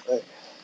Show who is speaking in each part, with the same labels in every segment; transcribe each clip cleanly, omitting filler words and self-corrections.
Speaker 1: 对，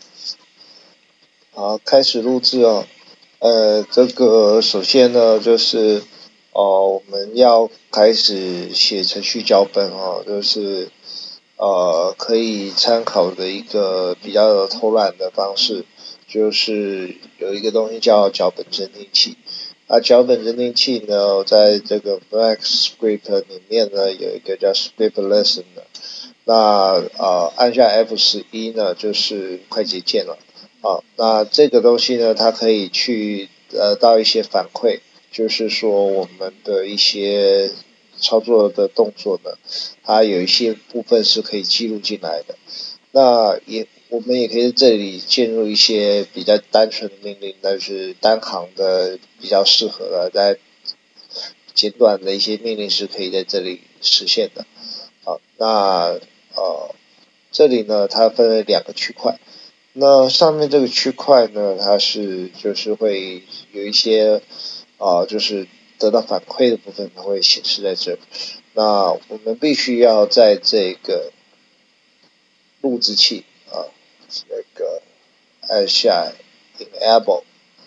Speaker 1: 好，开始录制哦。这个首先呢，就是我们要开始写程序脚本哦，就是可以参考的一个比较偷懒的方式，就是有一个东西叫脚本侦定器。脚本侦定器呢，在这个 MaxScript 里面呢，有一个叫 Script Lesson 的。那按下 F11呢，就是快捷键了。那这个东西呢，它可以去得到一些反馈，就是说我们的一些操作的动作呢，它有一些部分是可以记录进来的。那我们也可以在这里建入一些比较单纯的命令，但是单行的比较适合的，在简短的一些命令是可以在这里实现的。好，那这里呢，它分为两个区块。那上面这个区块呢，它就是会有一些就是得到反馈的部分，它会显示在这。那我们必须要在这个录制器那个按下 Enable，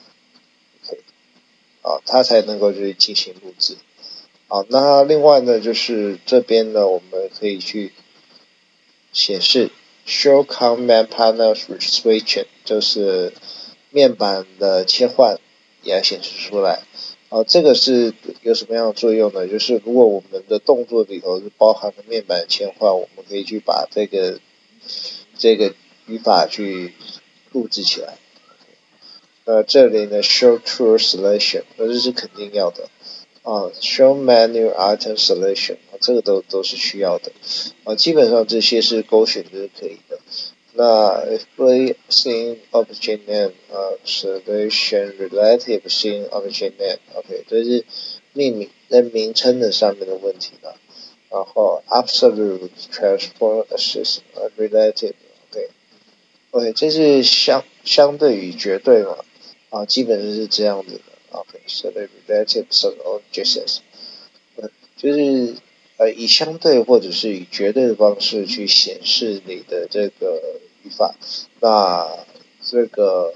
Speaker 1: 它才能够去进行录制。那另外呢，就是这边呢，我们可以去显示 Show Command Panel Switching， 就是面板的切换也要显示出来。这个是有什么样的作用呢？就是如果我们的动作里头是包含了面板切换，我们可以去把这个语法去录制起来。这里呢 Show True Selection， 这是肯定要的。Show Menu Item Selection， 这个都是需要的。基本上这些是勾选的是可以的。那 Placing Object Name Selection Relative Thing Object Name， 这是命名在名称的上面的问题了。然后 Absolute Transform Assist Relative， OK， 这是相对于绝对嘛。基本上是这样子的。So the relative objects， 就是以相对或者是以绝对的方式去显示你的这个语法。那这个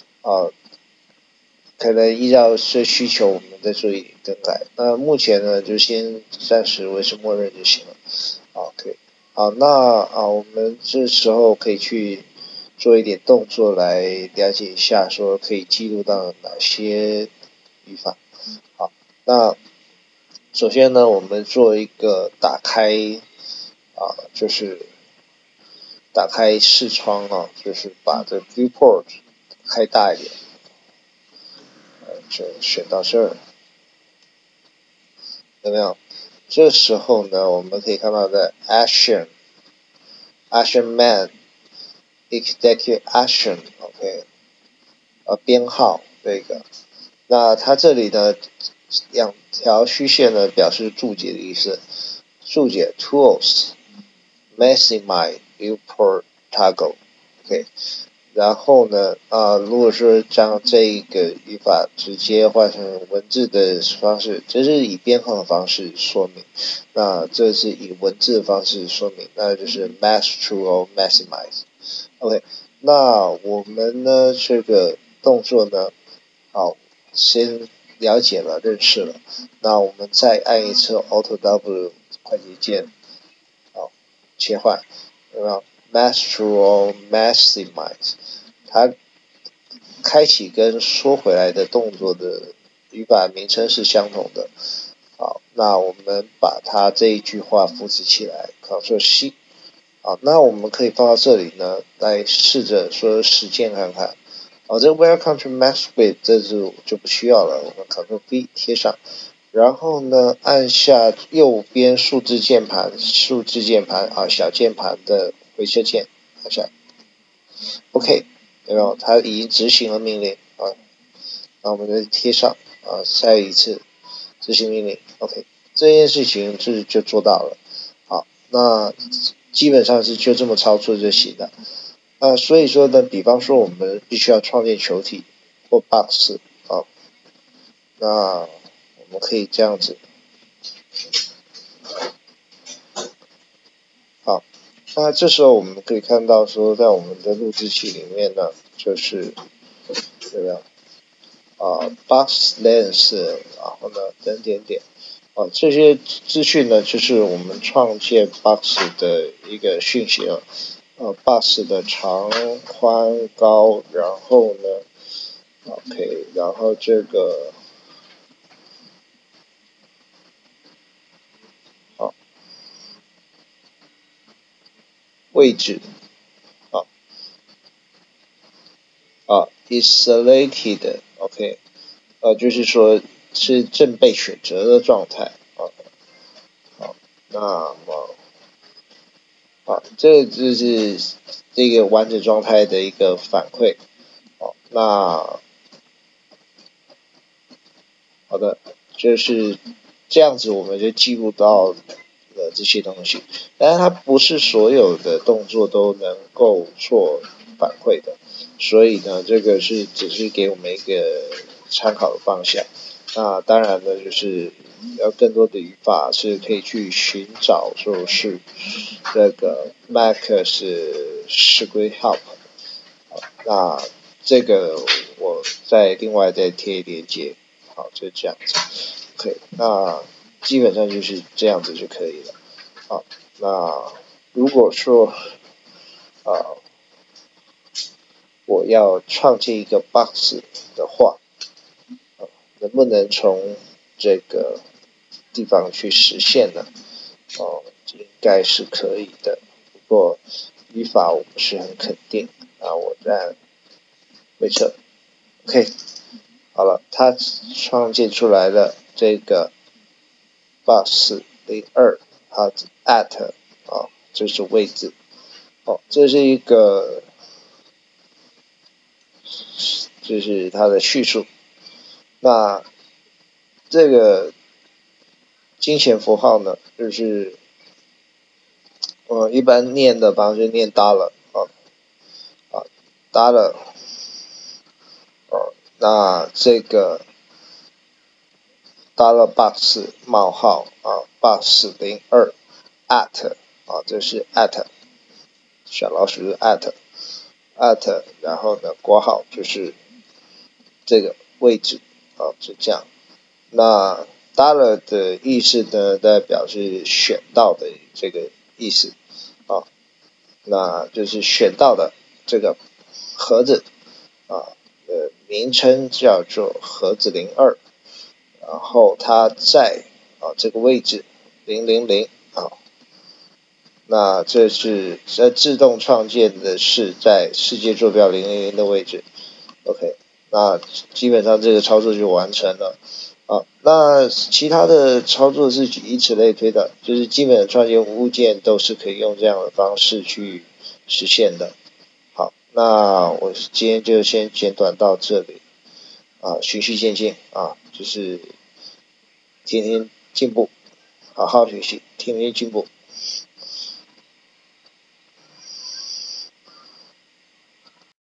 Speaker 1: 可能依照这需求，我们再做一点更改。那目前呢，就先暂时维持默认就行了。OK， 好，那我们这时候可以去做一点动作来了解一下，说可以记录到哪些语法。好，那首先呢，我们做一个打开就是打开视窗就是把这 viewport 开大一点，就选到这儿，有没有？这时候呢，我们可以看到的 action man execute action OK， 编号这个。那它这里的两条虚线呢，表示注解的意思。注解 tools maximize viewport toggle OK， 然后呢如果说将这一个语法直接换成文字的方式，这是以编号的方式说明。那这是以文字的方式说明，那就是 max true maximize OK。那我们呢这个动作呢，先了解了认识了，那我们再按一次 Alt W 快捷键，切换，有没有 Max True Maximize， 它开启跟缩回来的动作的语法名称是相同的。好，那我们把它这一句话复制起来 ，Ctrl C。那我们可以放到这里呢，来试着说实践看看。这 Welcome to MaxScript 这就不需要了，我们 Ctrl V 贴上，然后呢按下右边数字键盘小键盘的回车键按下 OK， 有没有？它已经执行了命令那我们再贴上再一次执行命令 OK， 这件事情就做到了。好，那基本上是就这么操作就行了。所以说呢，比方说我们必须要创建球体或 box 那我们可以这样子。 那这时候我们可以看到说，在我们的录制器里面呢，就是这个box length， 然后呢等点点这些资讯呢，就是我们创建 box 的一个讯息box 的长、宽、高，然后呢 ，OK， 然后这个位置is selected， OK， 就是说是正被选择的状态那么这就是这个完整状态的一个反馈那好的，就是这样子，我们就记录到了这些东西。但是它不是所有的动作都能够做反馈的，所以呢，这个只是给我们一个参考的方向。那当然呢，就是要更多的语法是可以去寻找，就是这个 Mac 是 Screen Help。那这个我另外再贴连接。好，就这样子。OK， 那基本上就是这样子就可以了。好，那如果说我要创建一个 box 的话，能不能从这个地方去实现呢？应该是可以的。不过语法我不是很肯定，我再回测。OK， 好了，它创建出来了这个 box 02，它 at 这是位置这是一个就是它的叙述。那这个金钱符号呢，就是一般念的方式念 dollar dollar 那这个 dollar box 冒号box 02 at 这是 at 小老鼠是 at 然后呢括号就是这个位置就这样。那 dollar 的意思呢，代表是选到的这个意思那就是选到的这个盒子名称叫做盒子02，然后它在这个位置000那这是自动创建的是在世界坐标000的位置 OK， 那基本上这个操作就完成了那其他的操作是以此类推的，就是基本的创建物件都是可以用这样的方式去实现的。好，那我今天就先简短到这里循序渐进就是天天进步，好好学习，天天进步。